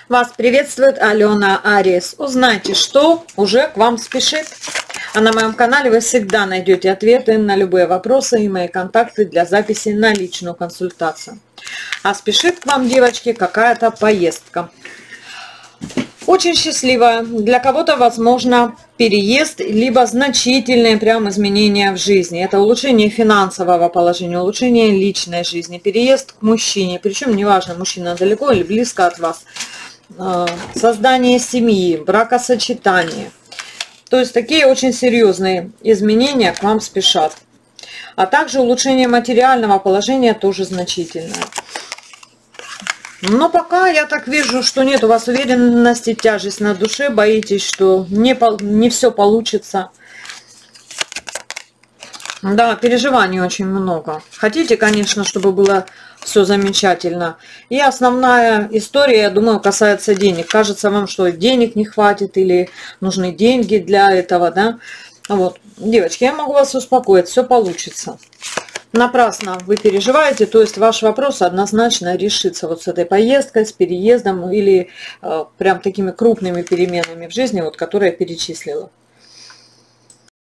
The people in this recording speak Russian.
Вас приветствует Алена Ариес. Узнайте, что уже к вам спешит. А на моем канале вы всегда найдете ответы на любые вопросы и мои контакты для записи на личную консультацию. А спешит к вам, девочки, какая-то поездка. Очень счастливая. Для кого-то, возможно, переезд, либо значительные прям изменения в жизни. Это улучшение финансового положения, улучшение личной жизни, переезд к мужчине. Причем неважно, мужчина далеко или близко от вас. Создание семьи, бракосочетание. То есть такие очень серьезные изменения к вам спешат. А также улучшение материального положения тоже значительное. Но пока я так вижу, что нет у вас уверенности, тяжесть на душе, боитесь, что не все получится. Да, переживаний очень много. Хотите, конечно, чтобы было все замечательно. И основная история, я думаю, касается денег. Кажется вам, что денег не хватит или нужны деньги для этого, да? Вот, девочки, я могу вас успокоить, все получится. Напрасно вы переживаете, то есть ваш вопрос однозначно решится вот с этой поездкой, с переездом или прям такими крупными переменами в жизни, вот, которые я перечислила.